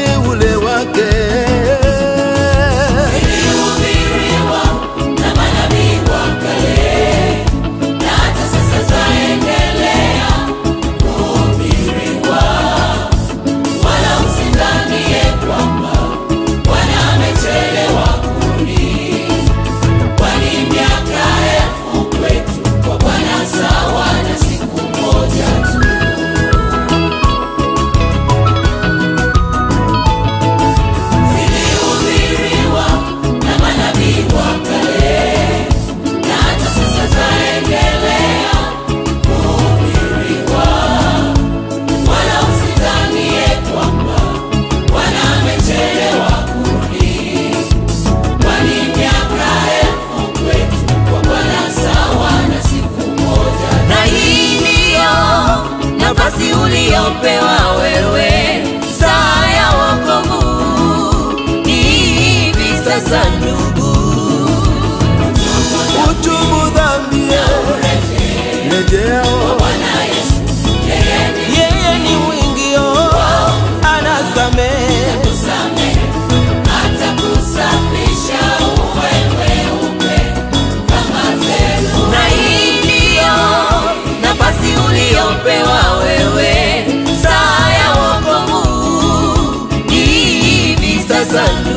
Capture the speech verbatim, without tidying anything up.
wateule wake. Zilihubiriwa na manabii wa kale, na hata sasa zaendelea kuhubiriwa. Wala usidhanie kwamba Bwana amechelewa kurudi, kwani miaka elfu kwetu kwa Bwana sawa na siku moja tu. Zilihubiriwa na manabii wa kale, na hata sasa zaendelea kuhubiriwa. Wala usidhanie kwamba Bwana amechelewa kurudi, kwani miaka elfu kwetu kwa Bwana sawa na siku moja. Na hii ndiyo nafasi uliyopewa wewe, saa ya wokovu ni hivi sasa ndugu. Utubu dhambi, rejea Kwa Bwana Yesu, yeye ni yeye ni mwingi, anasamehe. kusamehe, atakusafisha uwe mweupe kama theluji. Na hii ndiyo nafasi uliyopewa wewe, saa ya wokovu ni hivi sasa.